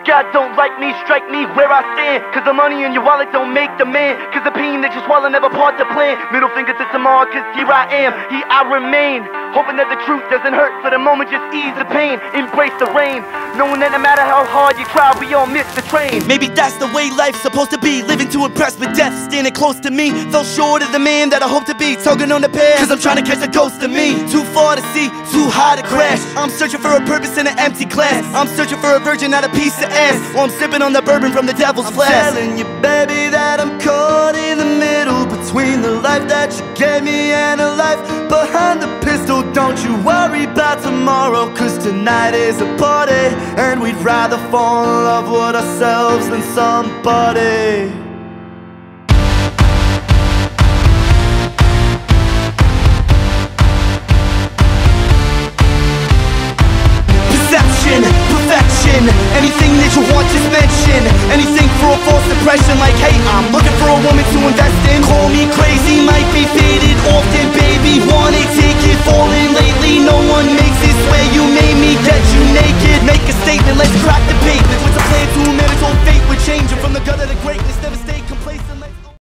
God don't like me, strike me where I stand. Cause the money in your wallet don't make the man. Cause the pain that you swallow never part the plan. Middle finger to tomorrow, cause here I am, here I remain. Hoping that the truth doesn't hurt, for the moment just ease the pain. Embrace the rain, knowing that no matter how hard you try, we all miss the train. Maybe that's the way life's supposed to be, living to impress, but death standing close to me. Fell short of the man that I hope to be, tugging on the pair, cause I'm trying to catch a ghost of me. Too far to see, too high to crash. I'm searching for a purpose in an empty glass. I'm searching for a virgin, not a piece of ass. While I'm sipping on the bourbon from the devil's flask. I'm telling you, baby, that I'm caught in the middle between the life that you gave me and a life behind the pistol. Don't you worry about tomorrow, cause tonight is a party, and we'd rather fall in love with ourselves than somebody. Perception, perfection, anything that you want, just mention. Anything for a false impression, like hey, I'm looking for a woman to invest in. Call me crazy, might be faded often, baby, wanna take it for